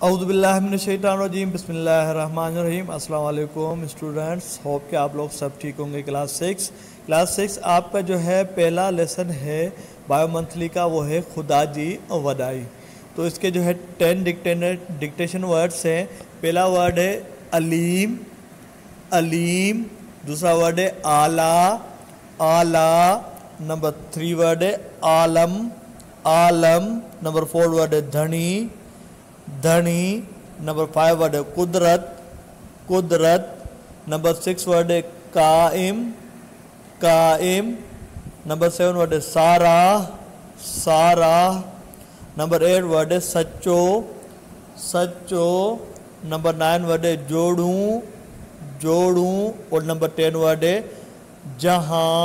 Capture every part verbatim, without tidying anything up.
औज़ुबिल्लाहिमिनश्शैतानिर्रजीम बिस्मिल्लाहिर्रहमानिर्रहीम। अस्सलाम वालेकुम स्टूडेंट्स, होप कि आप लोग सब ठीक होंगे। क्लास सिक्स क्लास सिक्स आपका जो है पहला लेसन है बायो मंथली का, वो है खुदा जी वदाई। तो इसके जो है टेन डिक्टेशन डिक्टेशन वर्ड्स हैं। पहला वर्ड है अलीम अलीम, दूसरा वर्ड है आला आला, नंबर थ्री वर्ड है आलम आलम, नंबर फोर वर्ड है धनी धनी, नंबर फाइव वर्ड है कुदरत कुदरत, नंबर सिक्स वर्ड है काइम काइम, नंबर सेवन वर्ड है सारा सारा, नंबर एट वर्ड है सच्चो सच्चो, नंबर नाइन वर्ड है जोड़ूं जोड़ूं, और नंबर टेन वर्ड है जहां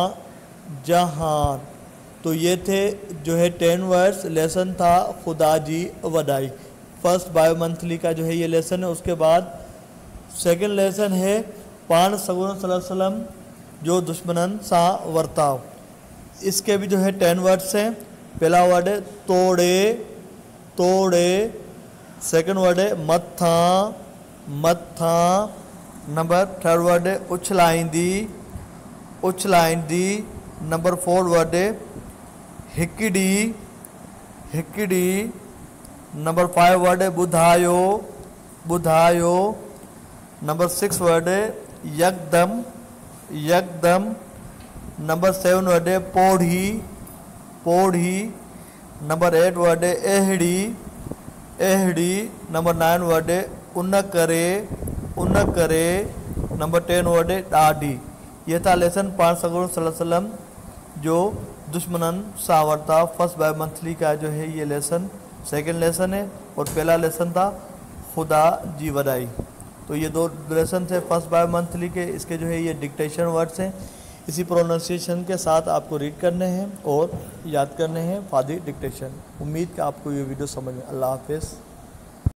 जहां। तो ये थे जो है टेन वर्ड्स। लेसन था खुदा जी वदाई। फर्स्ट बायो मंथली का जो है ये लेसन है। उसके बाद सेकंड लेसन है पान सगुन सल्लल्लाहु अलैहि वसल्लम जो दुश्मनन सा वर्ताव। इसके भी जो है टेन वर्ड्स हैं। पहला वर्ड है तोड़े तोड़े, सेकंड वर्ड है मत्था मत्था, नंबर थर्ड वर्ड है उछलाइंदी उछलाइंदी, नंबर फोर वर्ड है हिकड़ी हिकड़ी, नंबर फाइव वर्ड है बुधायो बुधायो, नंबर सिक्स वर्ड है यकदम यकदम, नंबर सेवन वर्ड है पौड़ी पौड़ी, नंबर एट वर्ड है एहड़ी एहड़ी, नंबर नाइन वर्ड है उन करे उन करे, नंबर टेन वर्ड है डाढ़ी। यह था लेसन पाक सल्लल्लाहु अलैहि वसल्लम जो दुश्मनन सावरता। फर्स्ट बाय मंथली का जो है ये लेसन सेकंड लेसन है, और पहला लेसन था खुदा जी वदाई। तो ये दो लेसन थे फर्स्ट बाय मंथली के। इसके जो है ये डिक्टेशन वर्ड्स हैं। इसी प्रोनाउंसिएशन के साथ आपको रीड करने हैं और याद करने हैं फादी डिक्टेशन। उम्मीद कि आपको ये वीडियो समझ में। अल्लाह हाफिज़।